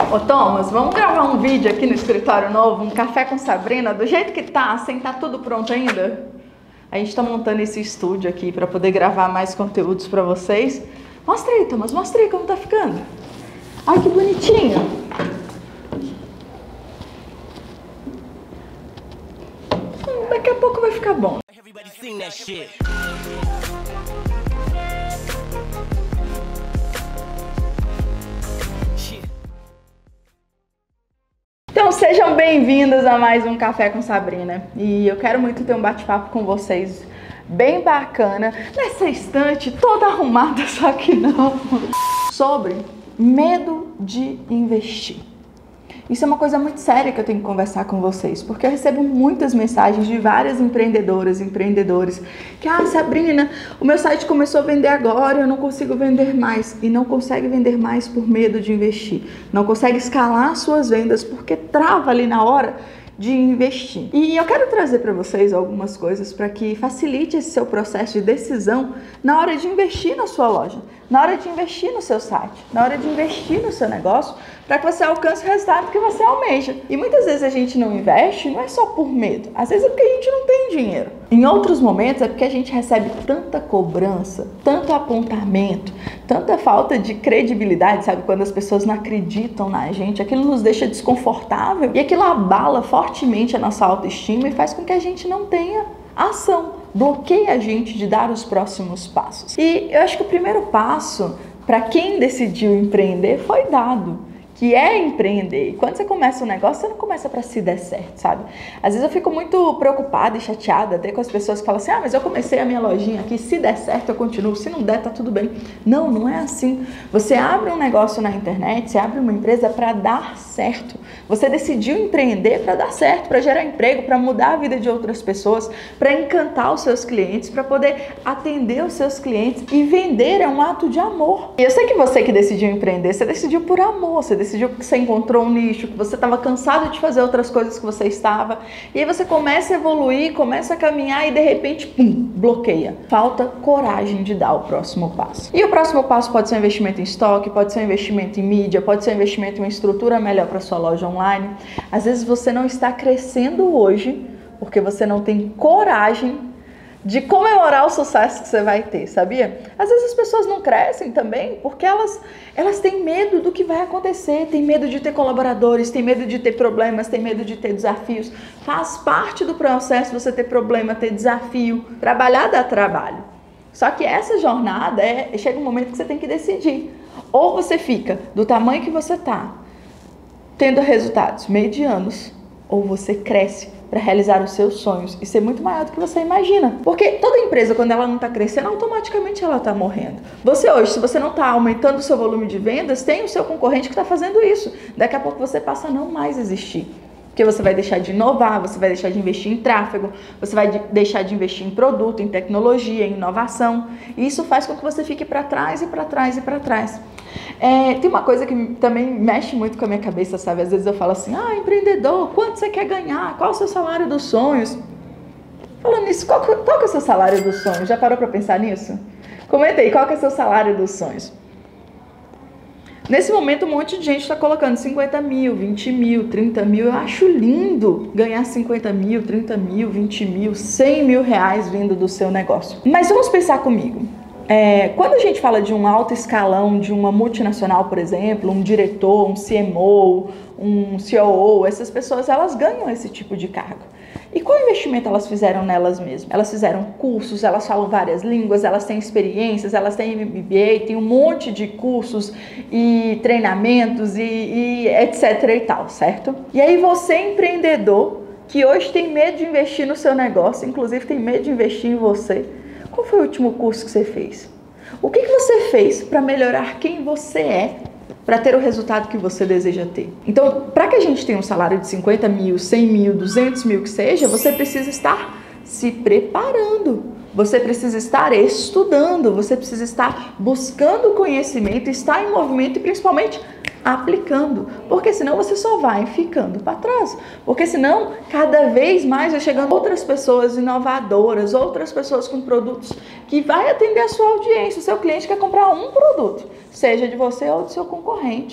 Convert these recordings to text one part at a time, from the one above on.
Ô Thomas, vamos gravar um vídeo aqui no escritório novo, um café com Sabrina, do jeito que tá, sem tá tudo pronto ainda? A gente tá montando esse estúdio aqui pra poder gravar mais conteúdos pra vocês. Mostra aí, Thomas, mostra aí como tá ficando. Ai, que bonitinho. Daqui a pouco vai ficar bom. Então sejam bem-vindos a mais um Café com Sabrina. E eu quero muito ter um bate-papo com vocês bem bacana, nessa estante toda arrumada, só que não, sobre medo de investir. Isso é uma coisa muito séria que eu tenho que conversar com vocês, porque eu recebo muitas mensagens de várias empreendedoras, empreendedores, que, Sabrina, o meu site começou a vender agora, eu não consigo vender mais. E não consegue vender mais por medo de investir. Não consegue escalar suas vendas porque trava ali na hora de investir. E eu quero trazer para vocês algumas coisas para que facilite esse seu processo de decisão na hora de investir na sua loja, na hora de investir no seu site, na hora de investir no seu negócio, para que você alcance o resultado que você almeja. E muitas vezes a gente não investe, não é só por medo, às vezes é porque a gente não tem dinheiro. Em outros momentos é porque a gente recebe tanta cobrança, tanto apontamento, tanta falta de credibilidade, sabe? Quando as pessoas não acreditam na gente, aquilo nos deixa desconfortável e aquilo abala fortemente a nossa autoestima e faz com que a gente não tenha ação, bloqueia a gente de dar os próximos passos. E eu acho que o primeiro passo para quem decidiu empreender foi dado, que é empreender. E quando você começa um negócio, você não começa para se der certo, sabe? Às vezes eu fico muito preocupada e chateada até com as pessoas que falam assim, mas eu comecei a minha lojinha aqui, se der certo eu continuo, se não der tá tudo bem. Não, não é assim. Você abre um negócio na internet, você abre uma empresa para dar certo. Você decidiu empreender para dar certo, para gerar emprego, para mudar a vida de outras pessoas, para encantar os seus clientes, para poder atender os seus clientes, e vender é um ato de amor. E eu sei que você que decidiu empreender, você decidiu por amor, você decidiu que você encontrou um nicho, que você estava cansado de fazer outras coisas que você estava, e aí você começa a evoluir, começa a caminhar e de repente, pum, bloqueia. Falta coragem de dar o próximo passo. E o próximo passo pode ser um investimento em estoque, pode ser um investimento em mídia, pode ser um investimento em uma estrutura melhor para sua loja online. Às vezes você não está crescendo hoje porque você não tem coragem de comemorar o sucesso que você vai ter, sabia? Às vezes as pessoas não crescem também porque elas têm medo do que vai acontecer, têm medo de ter colaboradores, têm medo de ter problemas, têm medo de ter desafios. Faz parte do processo você ter problema, ter desafio. Trabalhar dá trabalho. Só que essa jornada chega um momento que você tem que decidir. Ou você fica do tamanho que você está, tendo resultados medianos, ou você cresce para realizar os seus sonhos e ser muito maior do que você imagina. Porque toda empresa, quando ela não está crescendo, automaticamente ela está morrendo. Você hoje, se você não está aumentando o seu volume de vendas, tem o seu concorrente que está fazendo isso. Daqui a pouco você passa a não mais existir. Porque você vai deixar de inovar, você vai deixar de investir em tráfego, você vai deixar de investir em produto, em tecnologia, em inovação. E isso faz com que você fique para trás e para trás e para trás. Tem uma coisa que também mexe muito com a minha cabeça, sabe? Às vezes eu falo assim, empreendedor, quanto você quer ganhar? Qual é o seu salário dos sonhos? Falando nisso, qual que é o seu salário dos sonhos? Já parou para pensar nisso? Comenta aí, qual que é o seu salário dos sonhos? Nesse momento, um monte de gente está colocando 50 mil, 20 mil, 30 mil. Eu acho lindo ganhar 50 mil, 30 mil, 20 mil, 100 mil reais vindo do seu negócio. Mas vamos pensar comigo. Quando a gente fala de um alto escalão, de uma multinacional, por exemplo, um diretor, um CMO, um COO, essas pessoas, elas ganham esse tipo de cargo. E qual investimento elas fizeram nelas mesmas? Elas fizeram cursos, elas falam várias línguas, elas têm experiências, elas têm MBA, tem um monte de cursos e treinamentos e etc e tal, certo? E aí você, empreendedor, que hoje tem medo de investir no seu negócio, inclusive tem medo de investir em você, qual foi o último curso que você fez? O que você fez para melhorar quem você é, para ter o resultado que você deseja ter? Então, para que a gente tenha um salário de 50 mil, 100 mil, 200 mil que seja, você precisa estar se preparando. Você precisa estar estudando, você precisa estar buscando conhecimento, estar em movimento e principalmente aplicando, porque senão você só vai ficando para trás, porque senão cada vez mais vai chegando outras pessoas inovadoras, outras pessoas com produtos que vai atender a sua audiência. O seu cliente quer comprar um produto, seja de você ou do seu concorrente.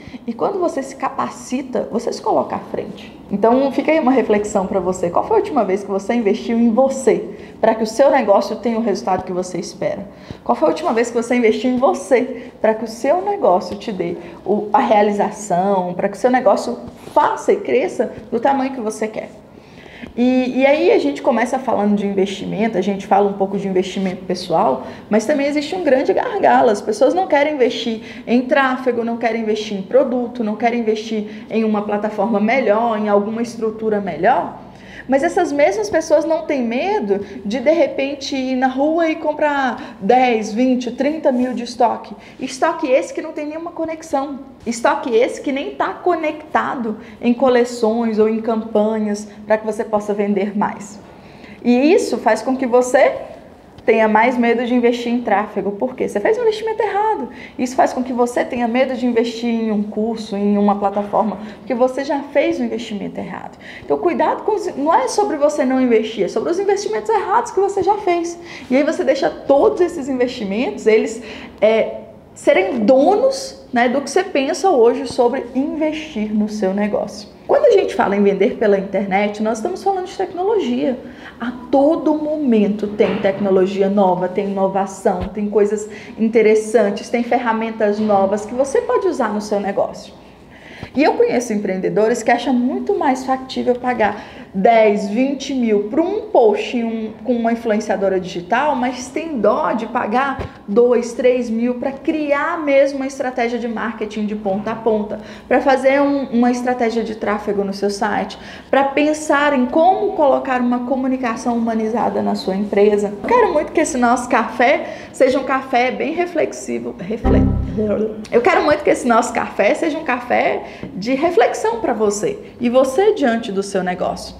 E quando você se capacita, você se coloca à frente. Então fica aí uma reflexão para você. Qual foi a última vez que você investiu em você para que o seu negócio tenha o resultado que você espera? Qual foi a última vez que você investiu em você para que o seu negócio te dê a realização, para que o seu negócio faça e cresça do tamanho que você quer? E aí a gente começa falando de investimento, a gente fala um pouco de investimento pessoal, mas também existe um grande gargalo. As pessoas não querem investir em tráfego, não querem investir em produto, não querem investir em uma plataforma melhor, em alguma estrutura melhor. Mas essas mesmas pessoas não têm medo de repente ir na rua e comprar 10, 20, 30 mil de estoque. Estoque esse que não tem nenhuma conexão. Estoque esse que nem está conectado em coleções ou em campanhas para que você possa vender mais. E isso faz com que você tenha mais medo de investir em tráfego. Por quê? Você fez um investimento errado. Isso faz com que você tenha medo de investir em um curso, em uma plataforma, porque você já fez um investimento errado. Então, cuidado com não é sobre você não investir, é sobre os investimentos errados que você já fez. E aí você deixa todos esses investimentos, eles serem donos, né, do que você pensa hoje sobre investir no seu negócio. Quando a gente fala em vender pela internet, nós estamos falando de tecnologia. A todo momento tem tecnologia nova, tem inovação, tem coisas interessantes, tem ferramentas novas que você pode usar no seu negócio. E eu conheço empreendedores que acham muito mais factível pagar 10, 20 mil para um post com uma influenciadora digital, mas tem dó de pagar 2, 3 mil para criar mesmo uma estratégia de marketing de ponta a ponta, para fazer uma estratégia de tráfego no seu site, para pensar em como colocar uma comunicação humanizada na sua empresa. Eu quero muito que esse nosso café seja um café bem reflexivo. Eu quero muito que esse nosso café seja um café de reflexão para você e você diante do seu negócio.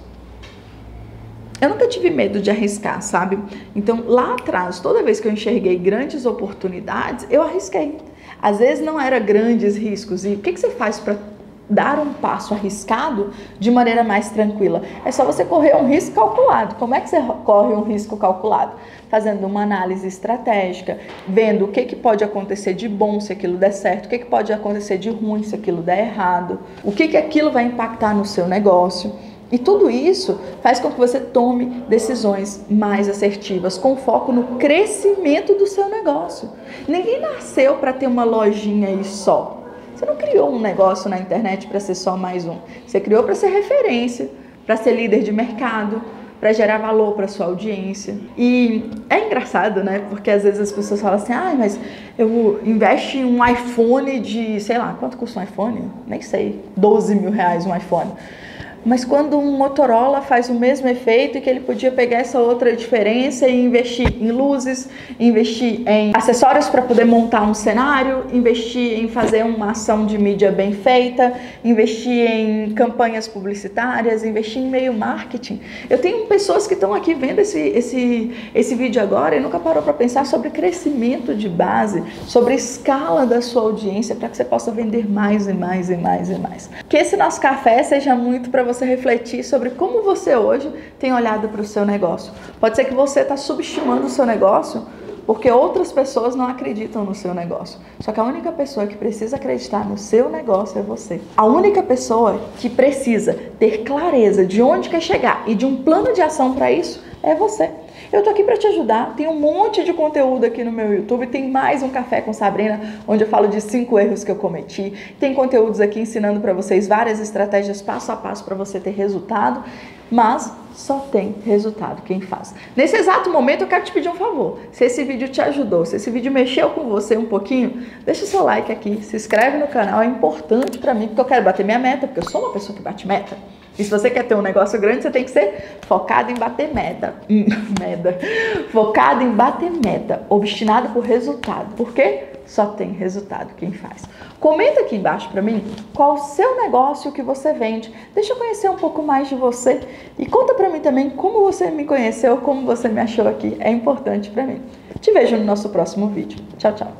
Eu nunca tive medo de arriscar, sabe? Então, lá atrás, toda vez que eu enxerguei grandes oportunidades, eu arrisquei. Às vezes não eram grandes riscos. E o que você faz para dar um passo arriscado de maneira mais tranquila? É só você correr um risco calculado. Como é que você corre um risco calculado? Fazendo uma análise estratégica, vendo o que pode acontecer de bom se aquilo der certo, o que pode acontecer de ruim se aquilo der errado, o que aquilo vai impactar no seu negócio. E tudo isso faz com que você tome decisões mais assertivas, com foco no crescimento do seu negócio. Ninguém nasceu para ter uma lojinha aí só. Você não criou um negócio na internet para ser só mais um. Você criou para ser referência, para ser líder de mercado, para gerar valor para sua audiência. E é engraçado, né? Porque às vezes as pessoas falam assim, mas eu investo em um iPhone de, sei lá, quanto custa um iPhone? Nem sei, 12 mil reais um iPhone. Mas quando um Motorola faz o mesmo efeito e que ele podia pegar essa outra diferença e investir em luzes, investir em acessórios para poder montar um cenário, investir em fazer uma ação de mídia bem feita, investir em campanhas publicitárias, investir em e-mail marketing. Eu tenho pessoas que estão aqui vendo esse vídeo agora e nunca parou para pensar sobre crescimento de base, sobre a escala da sua audiência para que você possa vender mais e mais e mais e mais. Que esse nosso café seja muito para você refletir sobre como você hoje tem olhado para o seu negócio. Pode ser que você está subestimando o seu negócio porque outras pessoas não acreditam no seu negócio. Só que a única pessoa que precisa acreditar no seu negócio é você. A única pessoa que precisa ter clareza de onde quer chegar e de um plano de ação para isso é você. Eu tô aqui para te ajudar, tem um monte de conteúdo aqui no meu YouTube, tem mais um Café com Sabrina, onde eu falo de 5 erros que eu cometi, tem conteúdos aqui ensinando para vocês várias estratégias passo a passo para você ter resultado, mas só tem resultado quem faz. Nesse exato momento eu quero te pedir um favor, se esse vídeo te ajudou, se esse vídeo mexeu com você um pouquinho, deixa o seu like aqui, se inscreve no canal, é importante para mim, porque eu quero bater minha meta, porque eu sou uma pessoa que bate meta. E se você quer ter um negócio grande, você tem que ser focado em bater meta. Focado em bater meta. Obstinado por resultado. Por quê? Só tem resultado quem faz. Comenta aqui embaixo pra mim qual o seu negócio que você vende. Deixa eu conhecer um pouco mais de você. E conta pra mim também como você me conheceu, como você me achou aqui. É importante pra mim. Te vejo no nosso próximo vídeo. Tchau, tchau.